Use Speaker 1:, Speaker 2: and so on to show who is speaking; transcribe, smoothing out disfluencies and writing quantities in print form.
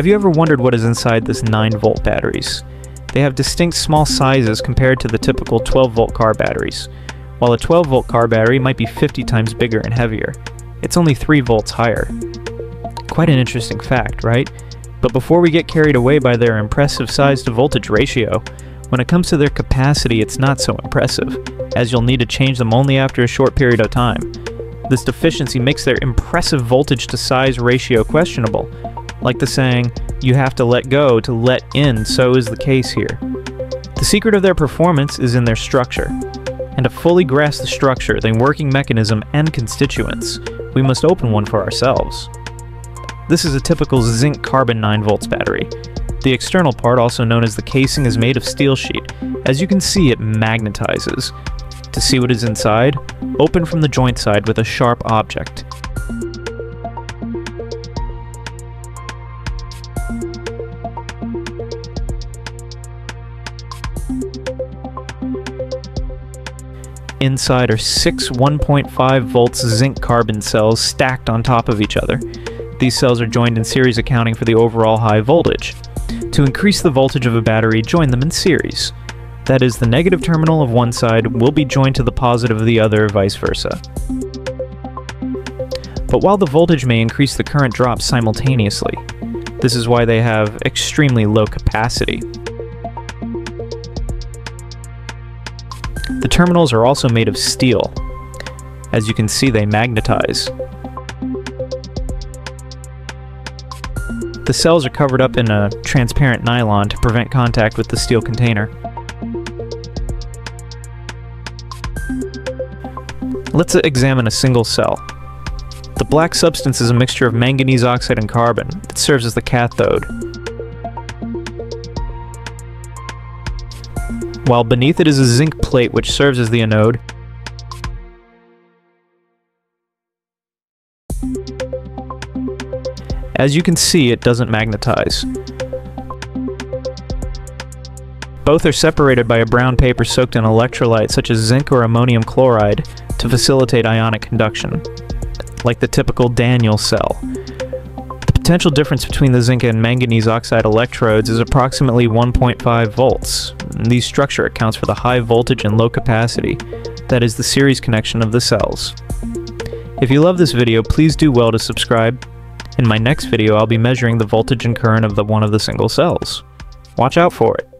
Speaker 1: Have you ever wondered what is inside this 9-volt batteries? They have distinct small sizes compared to the typical 12-volt car batteries. While a 12-volt car battery might be 50 times bigger and heavier, it's only 3 volts higher. Quite an interesting fact, right? But before we get carried away by their impressive size to voltage ratio, when it comes to their capacity, it's not so impressive, as you'll need to change them only after a short period of time. This deficiency makes their impressive voltage to size ratio questionable. Like the saying, you have to let go to let in, so is the case here. The secret of their performance is in their structure. And to fully grasp the structure, the working mechanism, and constituents, we must open one for ourselves. This is a typical zinc-carbon 9-volts battery. The external part, also known as the casing, is made of steel sheet. As you can see, it magnetizes. To see what is inside, open from the joint side with a sharp object. Inside are 6 1.5 volts zinc-carbon cells stacked on top of each other. These cells are joined in series, accounting for the overall high voltage. To increase the voltage of a battery, join them in series. That is, the negative terminal of one side will be joined to the positive of the other, vice versa. But while the voltage may increase, the current drops simultaneously. This is why they have extremely low capacity. The terminals are also made of steel. As you can see, they magnetize. The cells are covered up in a transparent nylon to prevent contact with the steel container. Let's examine a single cell. The black substance is a mixture of manganese oxide and carbon. It serves as the cathode, while beneath it is a zinc plate which serves as the anode. As you can see, it doesn't magnetize. Both are separated by a brown paper soaked in electrolyte such as zinc or ammonium chloride to facilitate ionic conduction, like the typical Daniell cell. The potential difference between the zinc and manganese oxide electrodes is approximately 1.5 volts. This structure accounts for the high voltage and low capacity, that is the series connection of the cells. If you love this video, please do well to subscribe. In my next video, I'll be measuring the voltage and current of one of the single cells. Watch out for it.